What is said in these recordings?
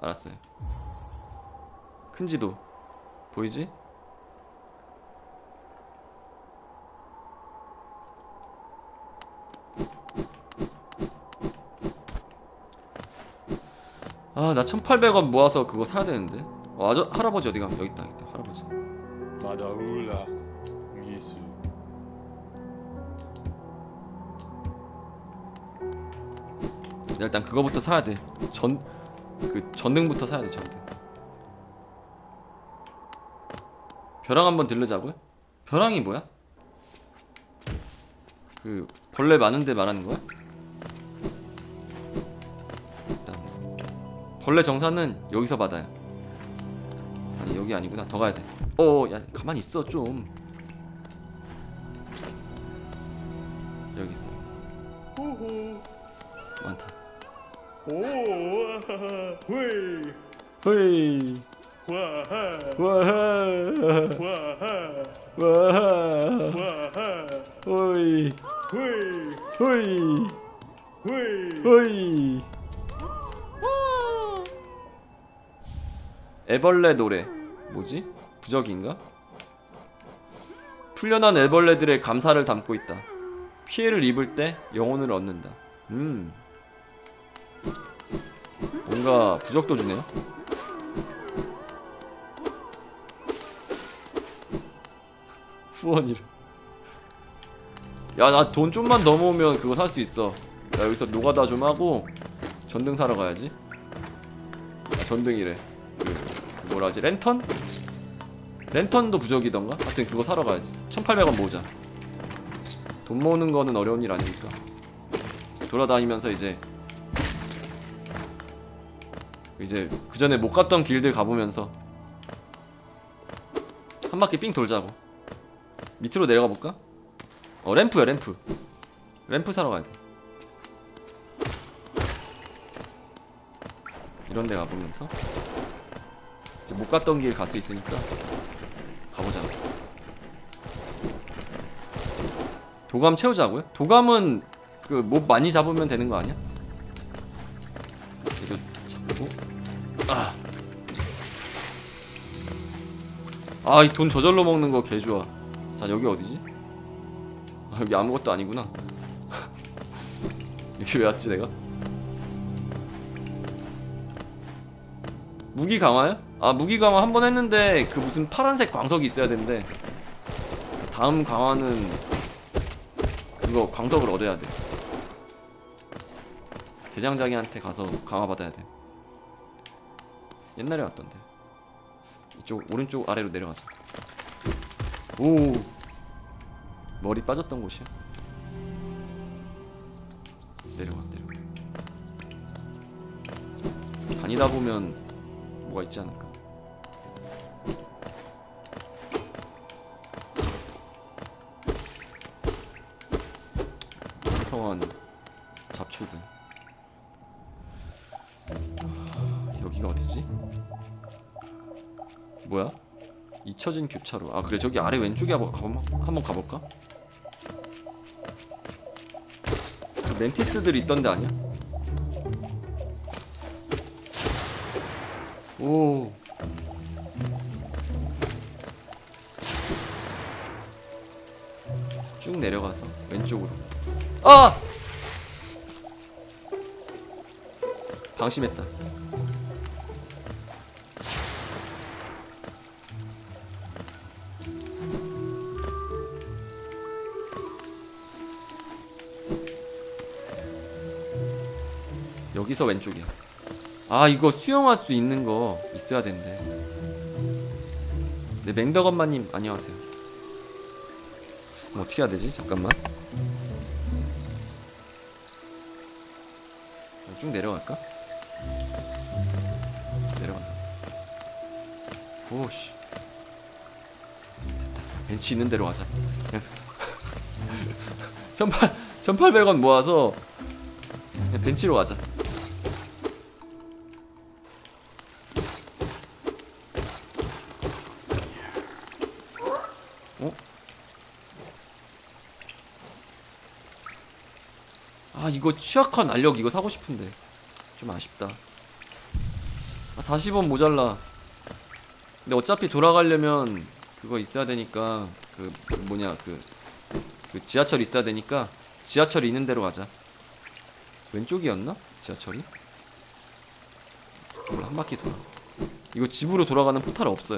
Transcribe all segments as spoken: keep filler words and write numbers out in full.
알았어요. 큰 지도 보이지? 아, 나 천팔백 원 모아서 그거 사야 되는데. 어, 아저 할아버지 어디가? 여기 있다, 여기 있다. 할아버지. 마다울라 미수. 일단 그거부터 사야 돼. 전 그 전등부터 사야 돼. 전등. 벼랑 한번 들르자고요? 벼랑이 뭐야? 그 벌레 많은데 말하는 거야? 일단 벌레 정사는 여기서 받아요. 아니 여기 아니구나. 더 가야 돼. 어, 야 가만히 있어 좀. 여기 있어. 많다. 오, 휘, 헤이. 와하, 와하. 와하, 와하. 와하, 호이. 휘, 호이. 휘. 호이. 애벌레 노래. 뭐지? 부적인가? 풀려난 애벌레들의 감사를 담고 있다. 피해를 입을 때 영혼을 얻는다. 음. 뭔가 부적도 주네요. 후원이래. 야, 나 돈 좀만 더 모으면 그거 살 수 있어. 나 여기서 노가다 좀 하고 전등 사러 가야지. 아, 전등이래. 그, 그 뭐라 하지? 랜턴? 랜턴도 부적이던가? 하여튼 그거 사러 가야지. 천팔백 원 모으자. 돈 모으는 거는 어려운 일 아니니까. 돌아다니면서 이제 이제 그 전에 못 갔던 길들 가보면서 한 바퀴 삥 돌자고. 밑으로 내려가 볼까? 어, 램프야, 램프. 램프 사러 가야 돼. 이런 데 가보면서 이제 못 갔던 길 갈 수 있으니까 가보자. 도감 채우자고요? 도감은 그 몹 많이 잡으면 되는 거 아니야? 이거 잡고 아, 아, 이 돈 저절로 먹는 거 개 좋아. 자, 여기 어디지? 아, 여기 아무것도 아니구나. 여기 왜 왔지 내가? 무기 강화요? 아, 무기 강화 한 번 했는데 그 무슨 파란색 광석이 있어야 되는데 다음 강화는 그거 광석을 얻어야 돼. 대장장이한테 가서 강화 받아야 돼. 옛날에 왔던데. 이쪽 오른쪽 아래로 내려가자. 오, 머리 빠졌던 곳이야. 내려가, 내려가. 다니다 보면 뭐가 있지 않을까? 성한 잡초들. 여기가 어디지? 뭐야? 잊혀진 교차로. 아, 그래, 저기 아래 왼쪽에 한번, 한번 가볼까? 그 멘티스들 있던데 아니야? 오. 쭉 내려가서 왼쪽으로. 아! 방심했다. 여기서 왼쪽이야. 아, 이거 수영할 수 있는 거 있어야 된대. 네, 맹덕엄마님 안녕하세요. 그럼 어떻게 해야 되지? 잠깐만. 쭉 내려갈까? 내려간다. 오씨. 됐다. 벤치 있는 데로 가자. 천팔백 원 모아서 그냥 벤치로 가자. 어? 아, 이거 취약한 알력 이거 사고 싶은데 좀 아쉽다. 아, 사십 원 모자라. 근데 어차피 돌아가려면 그거 있어야 되니까 그, 그 뭐냐 그, 그 지하철 있어야 되니까 지하철이 있는 데로 가자. 왼쪽이었나? 지하철이? 몰라, 한 바퀴 돌아. 이거 집으로 돌아가는 포탈 없어요.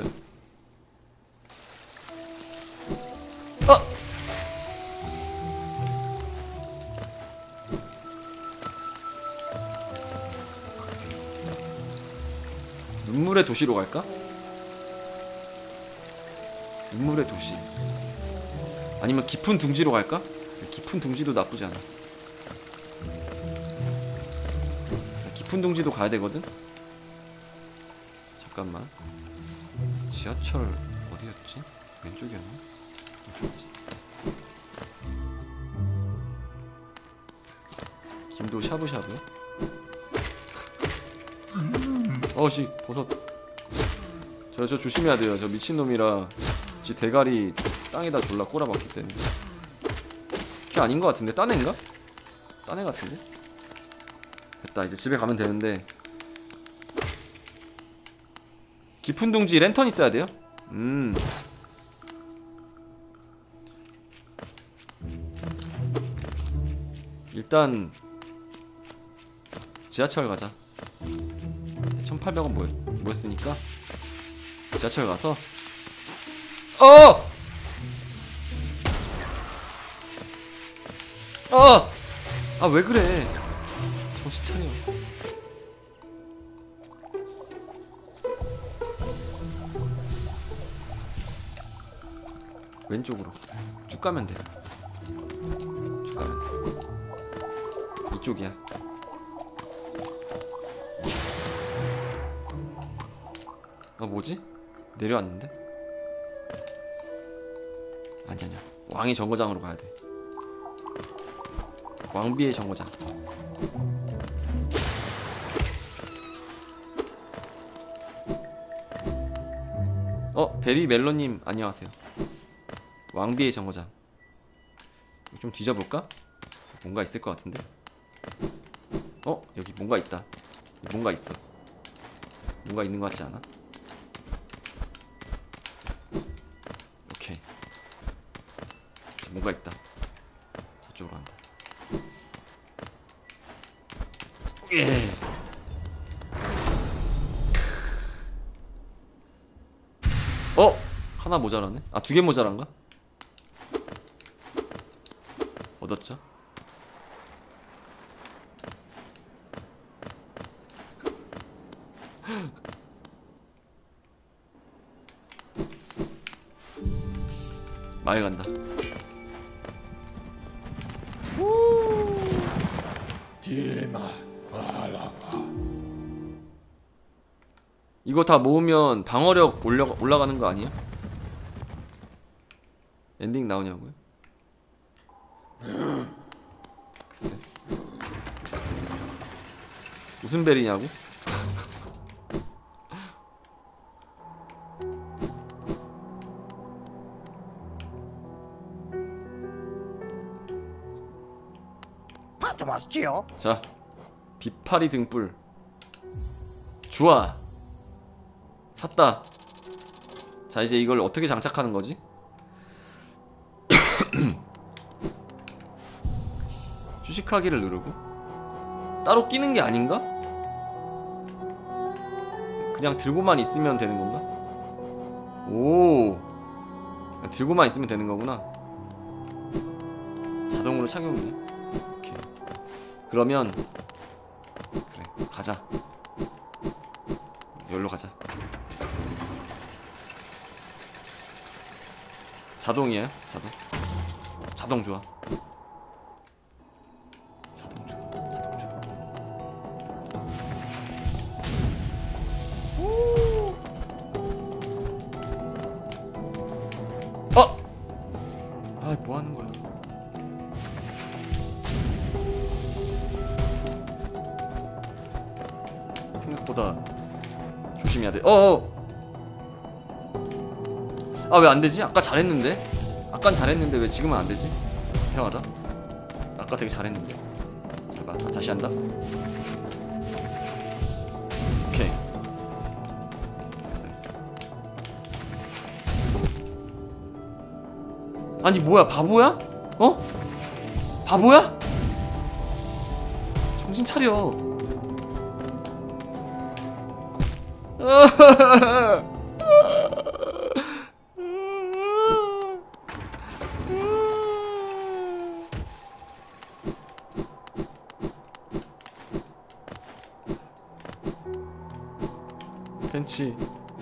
아! 눈물의 도시로 갈까? 눈물의 도시. 아니면 깊은 둥지로 갈까? 깊은 둥지도 나쁘지 않아. 깊은 둥지도 가야 되거든? 잠깐만. 지하철 어디였지? 왼쪽이었나? 왼쪽이지. 김도 샤브샤브. 어씨 버섯. 저, 저 조심해야 돼요. 저 미친놈이라 지 대가리 땅에다 졸라 꼬라박기 때문에. 걔 아닌 것 같은데? 딴 애인가? 딴 애 같은데? 됐다. 이제 집에 가면 되는데. 깊은 둥지 랜턴 있어야 돼요? 음. 일단 지하철 가자. 천팔백 원 뭐, 뭐였으니까 지하철 가서 어! 어! 아 왜 그래. 정신 차려. 왼쪽으로 쭉 가면 돼. 쭉 가면 돼. 이쪽이야. 아 뭐지? 내려왔는데? 아니 아니야. 왕의 정거장으로 가야 돼. 왕비의 정거장. 어? 베리 멜로님 안녕하세요. 왕비의 정거장. 좀 뒤져볼까? 뭔가 있을 것 같은데? 어? 여기 뭔가 있다. 뭔가 있어. 뭔가 있는 것 같지 않아? 오케이. 뭔가 있다. 저쪽으로 간다. 예. 어? 하나 모자라네? 아, 두 개 모자란가? 얻었죠? 많이 간다. 이거 다 모으면 방어력 올려, 올라가는 거 아니야? 엔딩 나오냐고요? 글쎄. 무슨 벨이냐고? 파트 맛있지요? 자, 비파리 등불. 좋아. 샀다. 자, 이제 이걸 어떻게 장착하는 거지? 휴식하기를 누르고. 따로 끼는 게 아닌가? 그냥 들고만 있으면 되는 건가? 오, 그냥 들고만 있으면 되는 거구나. 자동으로 착용이. 오케이. 그러면 그래, 가자. 여기로 가자. 자동이에요? 자동. 자동 좋아. 자동 좋아. 자동 좋아. 어! 아, 뭐 하는 거야? 생각보다 조심해야 돼. 어어! 아, 왜 안 되지? 아까 잘했는데? 아깐 잘했는데 왜 지금은 안 되지? 이상하다. 아까 되게 잘했는데. 잠깐, 다시 한다. 오케이. 아니 뭐야 바보야? 어? 바보야? 정신 차려. 벤치.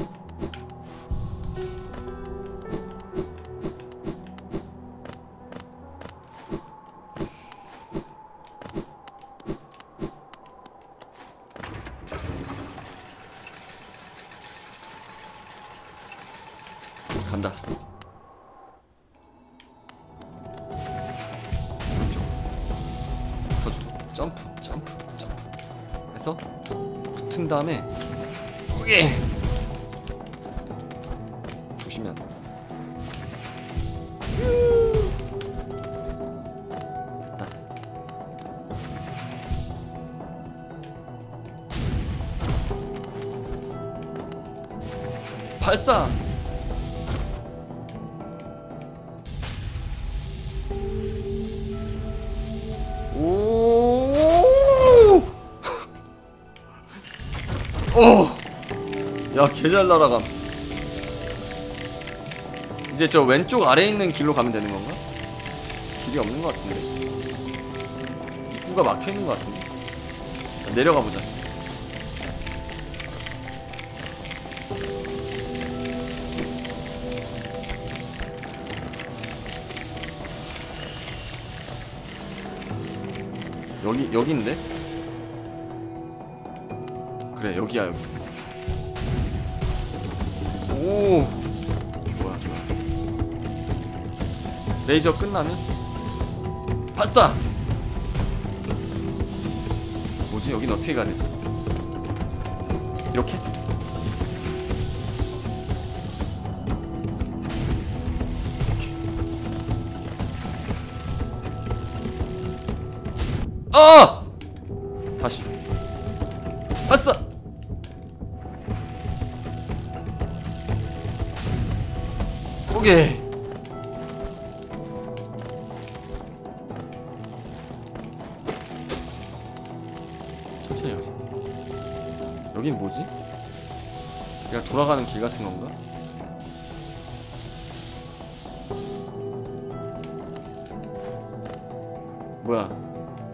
간다. 붙어주고 점프 점프 점프 해서 붙은 다음에 오케이. 조심해. 됐다. 발사. 오. 오. 야, 개 잘 날아감. 이제 저 왼쪽 아래에 있는 길로 가면 되는 건가? 길이 없는 것 같은데. 입구가 막혀 있는 것 같은데. 내려가 보자. 여기 여기인데? 그래 여기야 여기. 오 좋아 좋아. 레이저 끝나면 발사. 뭐지 여긴 어떻게 가야 되지? 이렇게? 아! 다시 발사! 오케이. 천천히 가자. 여긴 뭐지? 내가 돌아가는 길 같은 건가? 뭐야?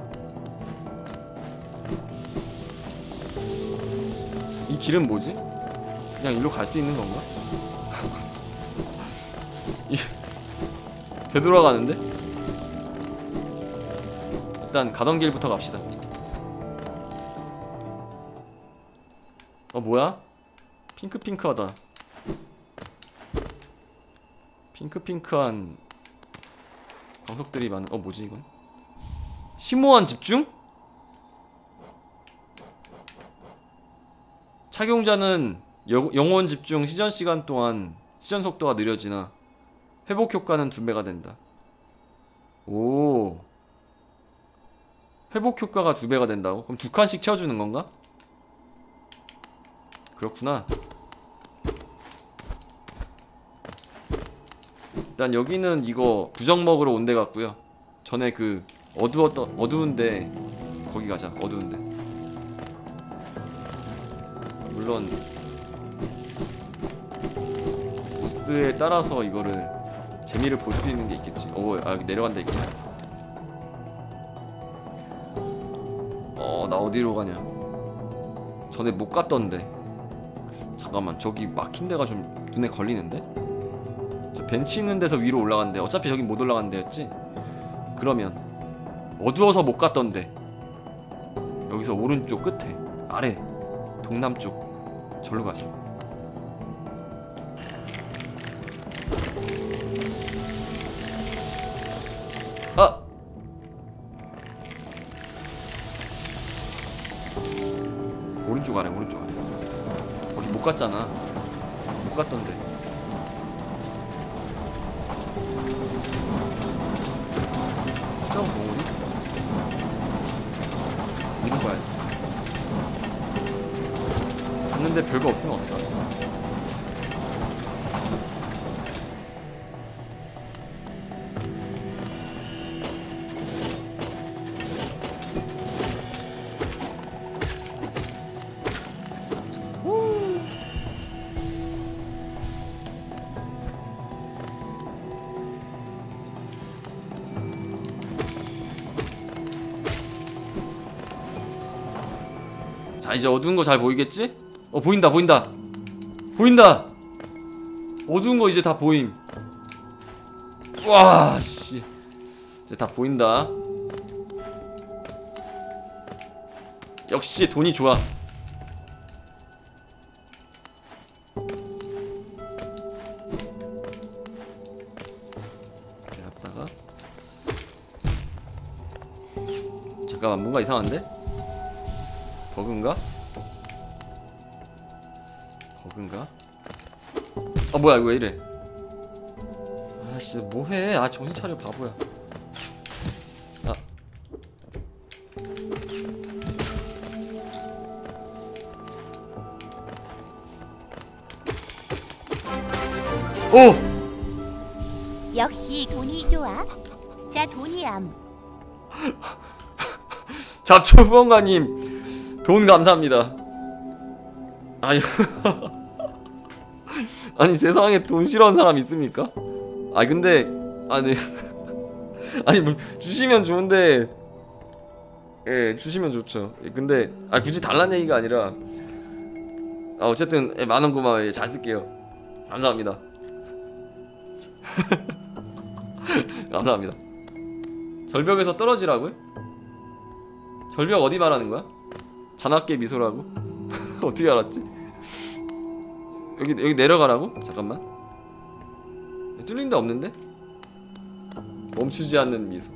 이 길은 뭐지? 그냥 일로 갈 수 있는 건가? 이 되돌아가는데? 일단 가던 길부터 갑시다. 어 뭐야? 핑크핑크하다. 핑크핑크한 광석들이 많은. 어 뭐지 이건? 심오한 집중? 착용자는 여, 영원 집중 시전 시간 동안 시전 속도가 느려지나 회복 효과는 두 배가 된다. 오. 회복 효과가 두 배가 된다고? 그럼 두 칸씩 채워주는 건가? 그렇구나. 일단 여기는 이거 부적 먹으러 온 데 같고요. 전에 그 어두웠던 어두운데 거기 가자. 어두운데. 물론 보스에 따라서 이거를 재미를 볼 수 있는 게 있겠지. 오, 아 여기 내려간다 있구나. 어, 나 어디로 가냐? 전에 못 갔던데. 잠깐만, 저기 막힌 데가 좀 눈에 걸리는데? 저 벤치 있는 데서 위로 올라간대. 어차피 저기 못 올라간 데였지? 그러면 어두워서 못 갔던데. 여기서 오른쪽 끝에 아래 동남쪽 절로 가자. 아! 오른쪽 아래 오른쪽 아래. 거기 못 갔잖아. 못 갔던데. 수정 봉우리? 이런 거야. 갔는데 별거 없으면 어떡하지? 자 이제 어두운 거 잘 보이겠지? 어 보인다 보인다 보인다. 어두운 거 이제 다 보임. 와 씨 이제 다 보인다. 역시 돈이 좋아. 이렇게 갔다가 잠깐만 뭔가 이상한데? 버그인가? 버그인가? 아 뭐야 이거 왜 이래? 아씨 뭐해? 아 정신 차려 바보야. 아 오! 역시 돈이 좋아. 자 돈이람. 잡초 후원가님 돈 감사합니다. 아니 아니 세상에 돈 싫어하는 사람 있습니까? 아니 근데 아니 아니 뭐 주시면 좋은데 예 주시면 좋죠. 예, 근데 아 굳이 달라는 얘기가 아니라 아 어쨌든 예, 만원 고마워요. 예, 잘 쓸게요. 감사합니다. 감사합니다. 절벽에서 떨어지라고요? 절벽 어디 말하는 거야? 잔악계 미소라고? 어떻게 알았지? 여기 여기 내려가라고? 잠깐만. 뚫린 데 없는데? 멈추지 않는 미소.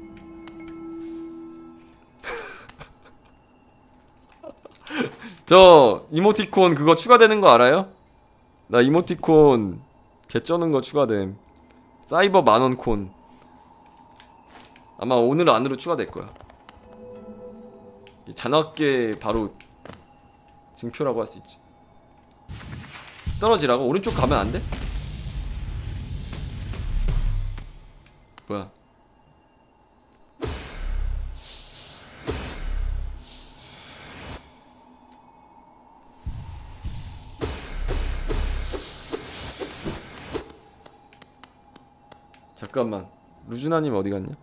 저 이모티콘 그거 추가되는 거 알아요? 나 이모티콘 개쩌는 거 추가됨. 사이버 만원 콘. 아마 오늘 안으로 추가될 거야. 이 잔악계 바로 증표라고 할 수 있지. 떨어지라고? 오른쪽 가면 안 돼? 뭐야? 잠깐만. 루즈나님 어디 갔냐?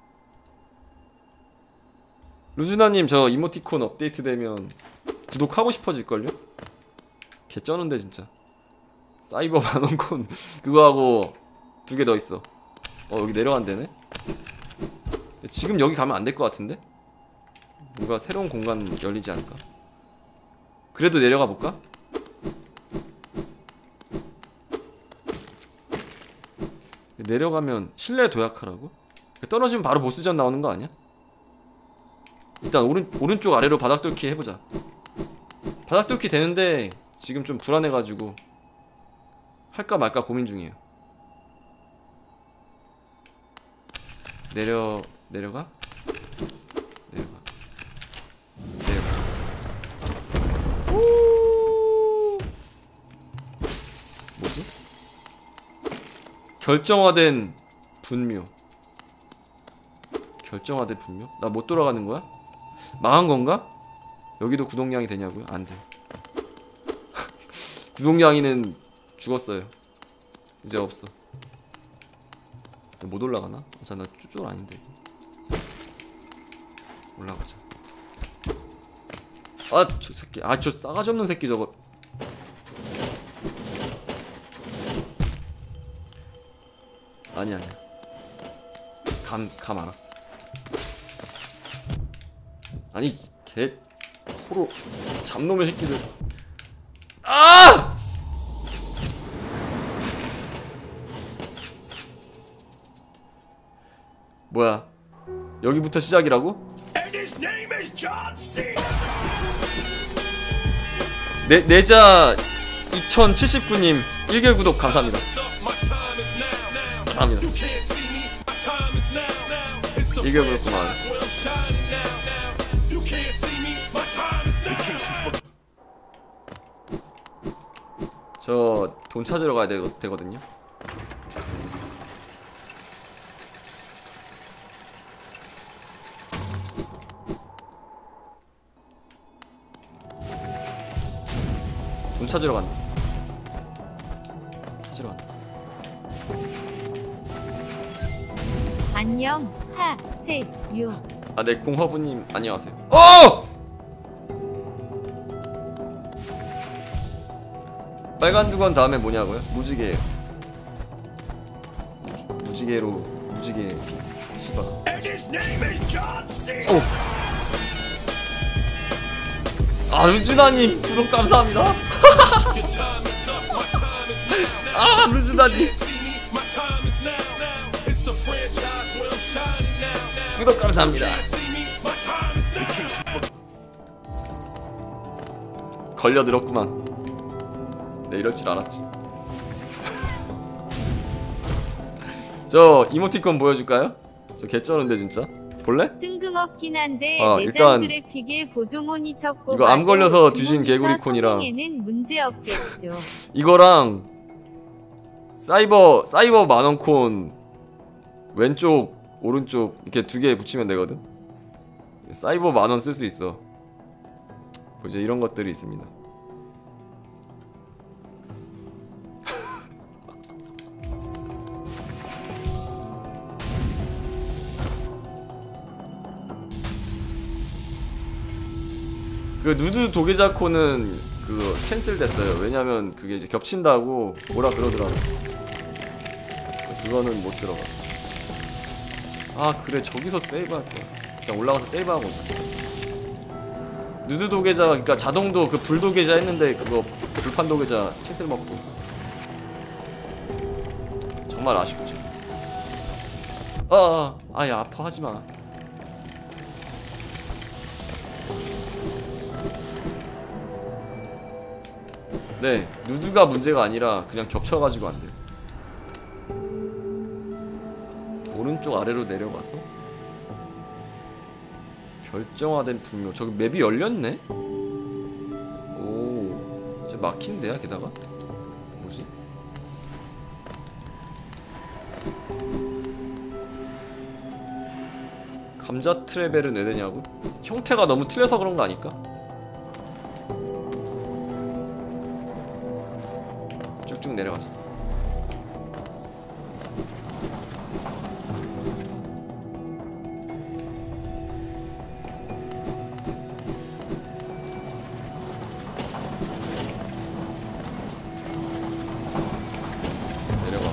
루즈나님 저 이모티콘 업데이트 되면 구독하고 싶어질걸요? 개쩌는데 진짜. 사이버 만원콘 그거 하고 두 개 더 있어. 어 여기 내려간대네? 지금 여기 가면 안 될 것 같은데? 뭔가 새로운 공간 열리지 않을까? 그래도 내려가 볼까? 내려가면 실내 도약하라고? 떨어지면 바로 보스전 나오는 거 아니야? 일단 오른, 오른쪽 아래로 바닥 뚫기 해보자. 바닥 뚫기 되는데 지금 좀 불안해가지고 할까 말까 고민 중이에요. 내려... 내려가? 내려가 내려가. 오! 뭐지? 결정화된 분묘. 결정화된 분묘? 나 못 돌아가는 거야? 망한 건가? 여기도 구동량이 되냐고요? 안 돼. 구동량이는 죽었어요. 이제 없어. 못 올라가나? 자, 나 쪼쪼 아닌데. 올라가자. 아, 저 새끼. 아, 저 싸가지 없는 새끼 저거. 아니 아니야. 감, 감 알았어. 아니 개 호로 잡놈의 새끼들. 아! 뭐야? 여기부터 시작이라고? 내, 내자 이천칠십구 님 일 개월 구독 감사합니다. 감사합니다. 일 개월 구독 고마워요. 저 돈 찾으러 가야 되, 되거든요. 돈 찾으러 간다. 찾으러 간다. 안녕 하세요. 아, 네, 공화부님 안녕하세요. 어! 빨간 두건 다음에 뭐냐고요? 무지개. 무지개로 무지개 시바. 오. 아 루즈나님 구독 감사합니다. 아 루즈나님 구독 감사합니다. 걸려들었구만. 내 이럴 줄 알았지. 저 이모티콘 보여줄까요? 저 개쩌는데 진짜. 볼래? 뜬금없긴 한데 아, 내장 일단 그래픽에 보조 모니터 꼽아도 이거 암 걸려서 주모니터 뒤진 개구리콘이랑 성능에는 문제 없겠죠. 이거랑 사이버 사이버 만원콘 왼쪽 오른쪽 이렇게 두 개 붙이면 되거든. 사이버 만원 쓸 수 있어. 이제 이런 것들이 있습니다. 그 누드 도계자코는 그거 캔슬됐어요. 왜냐면 그게 이제 겹친다고 뭐라 그러더라고. 그거는 못 들어가. 아 그래 저기서 세이브할 거야. 그냥 올라가서 세이브하고 있어. 누드 도계자 그러니까 자동도 그 불 도계자 했는데 그거 불판 도계자 캔슬 먹고. 정말 아쉽죠. 아, 아 아야 아파 하지 마. 네, 누드가 문제가 아니라 그냥 겹쳐가지고 안 돼요. 오른쪽 아래로 내려가서 결정화된 분묘. 저기 맵이 열렸네? 오, 저 막힌데야 게다가? 뭐지? 감자 트레벨은 왜 되냐고? 형태가 너무 틀려서 그런 거 아닐까? 쭉 내려가자. 내려가.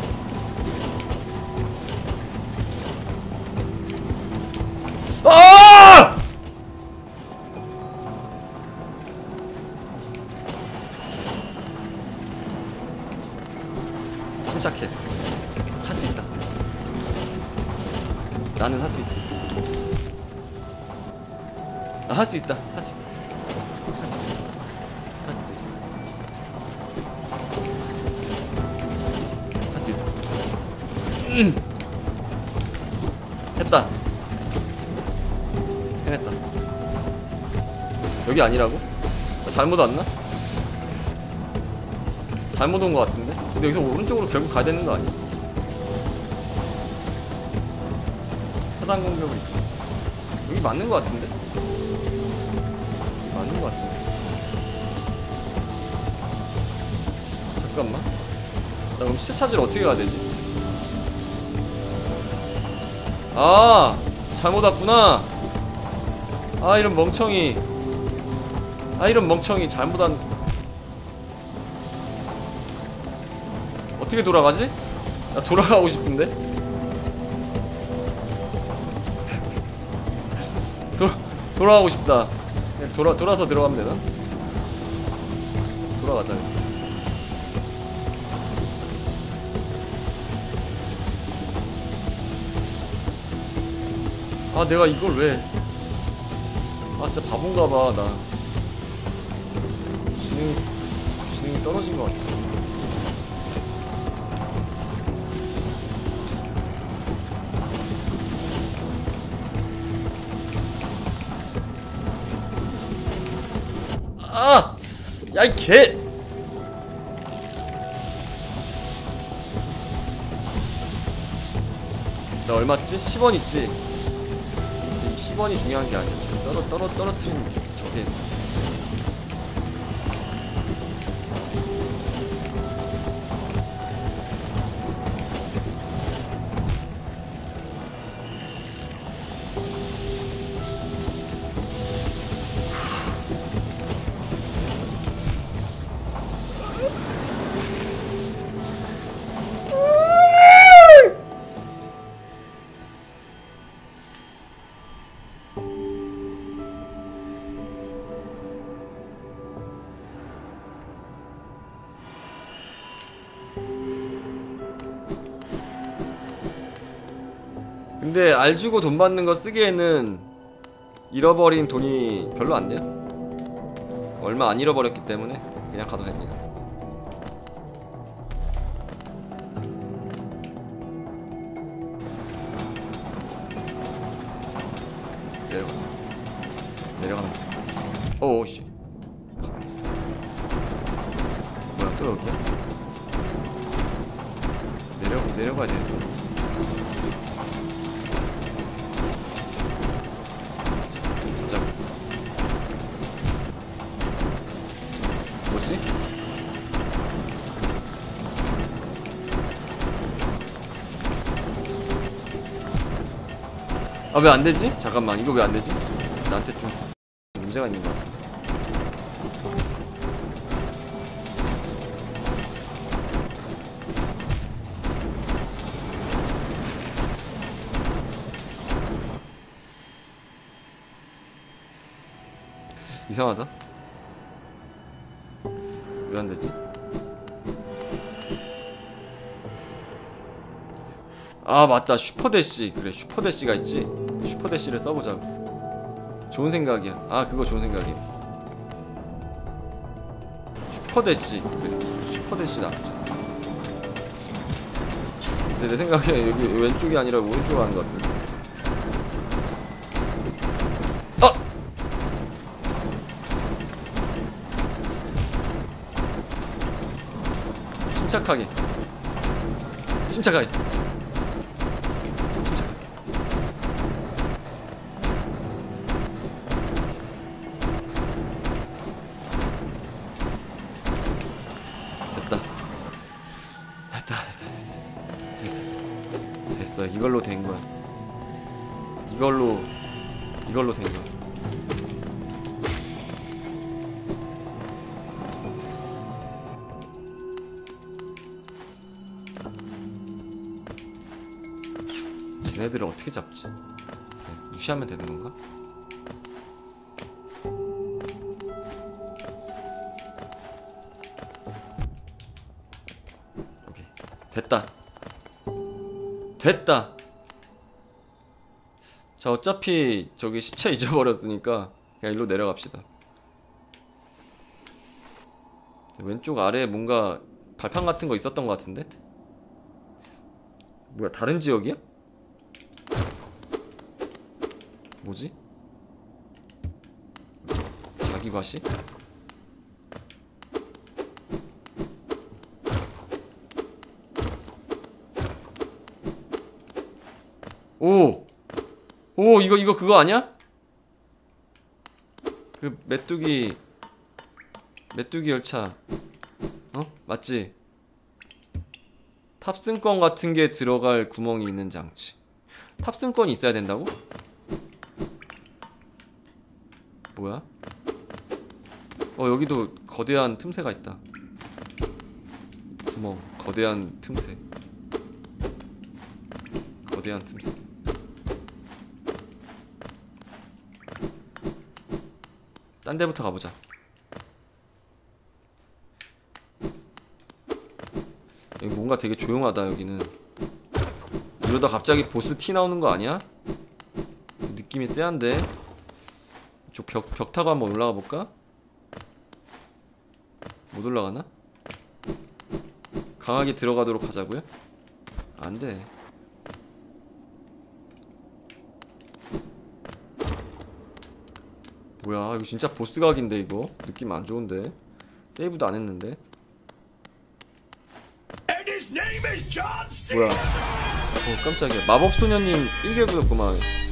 아! 침착해. 할 수 있다. 나는 할 수 있다. 아, 할 수 있다. 할 수 있다. 할 수 있다. 할 수 있다. 할 수 있다. 음. 했다. 해냈다. 여기 아니라고? 나 잘못 왔나? 잘못 온 것 같은데? 근데 여기서 오른쪽으로 결국 가야 되는 거 아니야? 차단 공격을 있지. 여기 맞는 거 같은데? 맞는 거 같은데? 잠깐만. 나 그럼 시체 찾으러 어떻게 가야 되지? 아! 잘못 왔구나! 아 이런 멍청이. 아 이런 멍청이 잘못 왔... 어떻게 돌아가지? 나 돌아가고 싶은데? 도, 돌아가고 싶다. 그냥 돌아, 돌아서 들어가면 되나? 돌아가자. 아 내가 이걸 왜... 아 진짜 바본가봐 나. 지능이... 지능이 떨어진 것 같아. 아! 야 이 개! 나 얼마지? 십 원 있지? 십 원이 중요한 게 아니야. 떨어 떨어 떨어뜨린 저게. 근데 알 주고 돈 받는 거 쓰기에는 잃어버린 돈이 별로 안 돼요. 얼마 안 잃어버렸기 때문에 그냥 가도 됩니다. 내려가자. 내려가면 돼. 오씨. 가만히 있어. 뭐야, 또 여기야? 내려 내려가야 돼. 자. 뭐지? 아, 왜 안 되지? 잠깐만, 이거 왜 안 되지? 나한테 좀 문제가 있는 것 같아. 이상하다. 왜 안 되지? 아, 맞다. 슈퍼대시. 그래, 슈퍼대시가 있지. 슈퍼대시를 써보자고. 좋은 생각이야. 아, 그거 좋은 생각이야. 슈퍼대시. 그래, 슈퍼대시 나쁘지. 근데 내 생각에 여기 왼쪽이 아니라 오른쪽으로 하는 것 같은데. 아! 침착하게. 침착하게. 이걸로 된 거야. 이걸로 이걸로 된 거야. 쟤네들을 어떻게 잡지? 그냥 무시하면 되는 건가? 오케이, 됐다. 됐다. 자, 어차피 저기 시체 잊어버렸으니까 그냥 일로 내려갑시다. 왼쪽 아래에 뭔가 발판 같은 거 있었던 것 같은데? 뭐야, 다른 지역이야? 뭐지? 자기과시? 오! 오, 이거 이거 그거 아니야? 그 메뚜기 메뚜기 열차. 어? 맞지? 탑승권 같은 게 들어갈 구멍이 있는 장치. 탑승권이 있어야 된다고? 뭐야? 어, 여기도 거대한 틈새가 있다. 구멍, 거대한 틈새. 거대한 틈새. 딴 데부터 가보자. 여기 뭔가 되게 조용하다. 여기는 이러다 갑자기 보스 티 나오는 거 아니야? 느낌이 쎄한데. 저 벽, 벽 타고 한번 올라가 볼까? 못 올라가나? 강하게 들어가도록 하자고요? 안돼. 뭐야, 이거 진짜 보스각인데. 이거 느낌 안 좋은데. 세이브도 안 했는데. 뭐야. 어, 깜짝이야. 마법소녀님 일 개구였구만.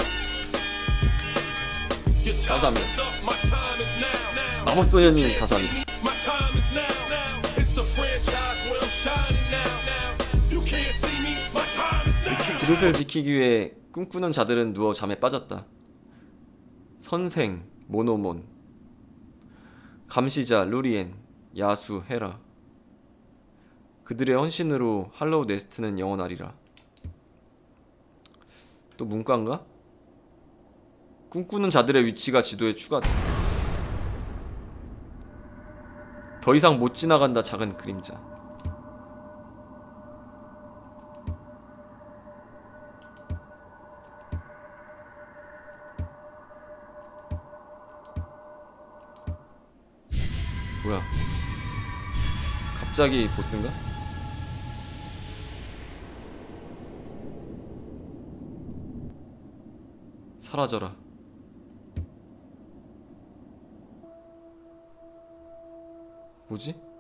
감사합니다. 마법소녀님 감사합니다. 그릇을 지키기 위해 꿈꾸는 자들은 누워 잠에 빠졌다. 선생 모노몬, 감시자 루리엔, 야수 헤라. 그들의 헌신으로 할로우 네스트는 영원하리라. 또 문과인가? 꿈꾸는 자들의 위치가 지도에 추가돼. 더 이상 못 지나간다. 작은 그림자. 갑자기 보스인가? 사라져라. 뭐지?